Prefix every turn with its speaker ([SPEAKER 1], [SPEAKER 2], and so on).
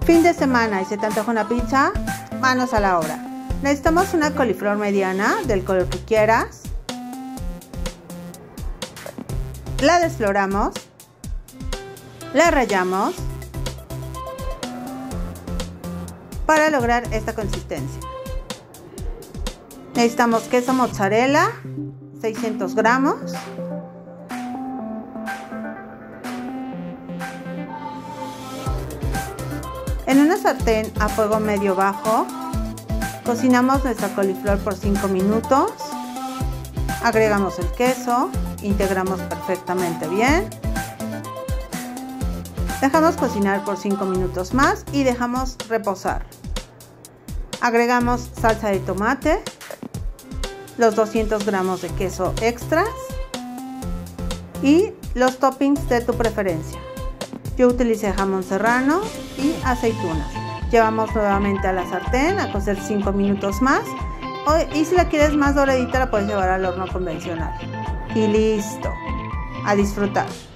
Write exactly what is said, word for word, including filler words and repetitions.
[SPEAKER 1] Fin de semana y se te antoja una pizza, manos a la obra. Necesitamos una coliflor mediana del color que quieras. La desfloramos, la rallamos para lograr esta consistencia. Necesitamos queso mozzarella, seiscientos gramos. En una sartén a fuego medio bajo, cocinamos nuestra coliflor por cinco minutos. Agregamos el queso, integramos perfectamente bien. Dejamos cocinar por cinco minutos más y dejamos reposar. Agregamos salsa de tomate, los doscientos gramos de queso extras y los toppings de tu preferencia. Yo utilicé jamón serrano y aceitunas. Llevamos nuevamente a la sartén a cocer cinco minutos más. Y si la quieres más doradita, la puedes llevar al horno convencional. Y listo. A disfrutar.